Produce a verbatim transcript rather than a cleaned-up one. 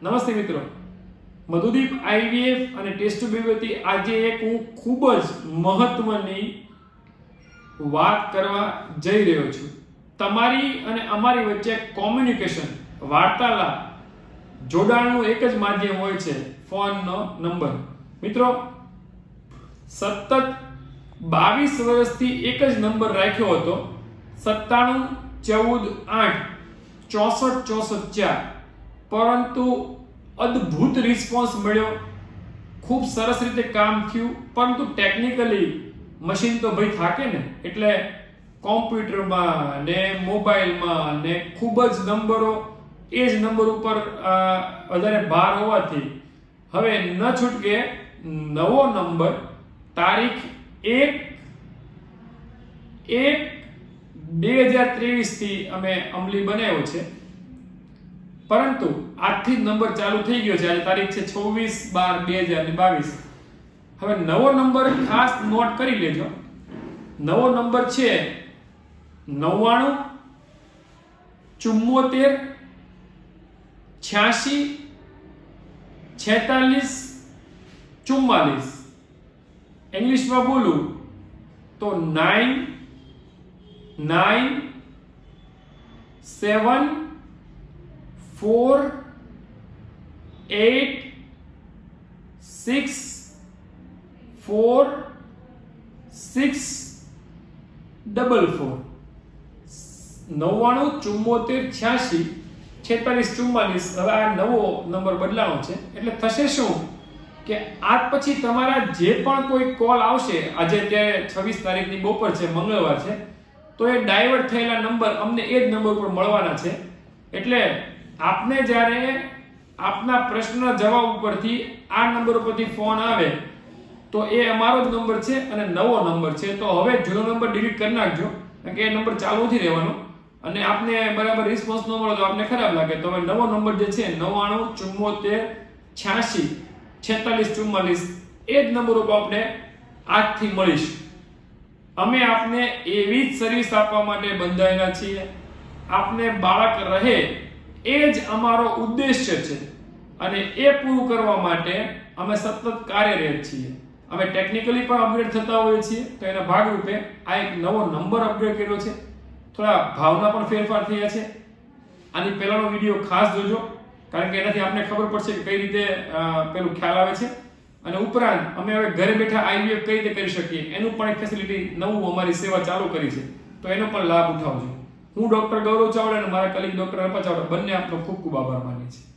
નમસ્તે મિત્રો, મધુદીપ આઈ.વ અને ટેસ્ટ ટ્યુબ વતી આજે એક હું ખૂબ જ મહત્વની વાત કરવા જઈ રહ્યો છું. તમારી અને અમારી વચ્ચે કોમ્યુનિકેશન, વાર્તાલાપ, જોડાણનું એક જ માધ્યમ હોય છે, ફોનનો નંબર. મિત્રો, સતત બાવીસ વર્ષથી એક જ નંબર રાખ્યો હતો, સત્તાણું ચૌદ આઠ ચોસઠ ચોસઠ ચાર. પરંતુ અદ્ભુત રિસ્પોન્સ મળ્યો, ખૂબ સરસ રીતે કામ થયું. પરંતુ ટેકનિકલી મશીન તો ભાઈ થાકે ને, એટલે કોમ્પ્યુટરમાં ને મોબાઈલમાં ને ખૂબ જ નંબરો, એ જ નંબર ઉપર વધારે ભાર હોવાથી હવે ન છૂટકે નવો નંબર તારીખ એક એક બે હજાર ત્રેવીસ થી અમે અમલી બનાવ્યો છે. પરંતુ આજથી જ નંબર ચાલુ થઈ ગયો છે. આજે તારીખ છે છવ્વીસ બાર બે હજાર બાવીસ. હવે નવો નંબર ખાસ નોટ કરી લેજો. નવો નંબર છે નવ્વાણું ચુમ્મોતેર છ્યાસી છેતાલીસ ચુમ્માલીસ. ઇંગ્લિશમાં બોલું તો nine nine seven four eight six four six double four. નવ્વાણું ચુમ્મોતેર છ્યાસી છેતાલીસ ચુમ્માલીસ. હવે આ નવો નંબર બદલાવો છે, એટલે થશે શું કે આજ પછી તમારા જે પણ કોઈ કોલ આવશે, આજે અત્યારે છવ્વીસ તારીખની બપોર છે, મંગળવાર છે, તો એ ડાયવર્ટ થયેલા નંબર અમને એ જ નંબર પર મળવાના છે. એટલે આપને જ્યારે આપના પ્રશ્નના જવાબ ઉપરથી આ નંબર ઉપરથી ફોન આવે તો એ અમારો જ નંબર છે અને નવો નંબર છે. તો હવે જૂનો નંબર ડિલીટ કરી નાખજો, કારણ કે એ નંબર ચાલુ નથી રહેવાનો અને આપને બરાબર રિસ્પોન્સ ન મળે તો આપને ખરાબ લાગે. તો હવે નવો નંબર જે છે નવ્વાણું ચુમ્મોતેર છ્યાસી છેતાલીસ ચુમ્માલીસ, એ જ નંબર ઉપર આપણે આજથી મળીશું. અમે આપને એવી જ સર્વિસ આપવા માટે બંધાયેલા છીએ. આપને બાળક રહે એ જ અમારો ઉદ્દેશ્ય છે અને એ પૂરું કરવા માટે અમે સતત કાર્યરત છીએ. અમે ટેકનિકલી પણ અપગ્રેડ થતા હોઈએ છીએ, તો એના ભાગરૂપે આ એક નવો નંબર અપગ્રેડ કર્યો છે. થોડા ભાવના પણ ફેરફાર થયા છે. આની પહેલાનો વિડીયો ખાસ જોજો, કારણ કે એનાથી આપને ખબર પડશે કે કઈ રીતે પેલું ખ્યાલ આવે છે. અને ઉપરાંત અમે હવે ઘરે બેઠા આઈ.વ કઈ રીતે કરી શકીએ એનું પણ એક ફેસિલિટી નવું અમારી સેવા ચાલુ કરી છે, તો એનો પણ લાભ ઉઠાવજો. હું ડોક્ટર ગૌરવ ચાવડા અને મારા કલીગ ડોક્ટર અર્પા ચાવડા બંને આપનો ખૂબ ખૂબ આભાર માનીએ છીએ.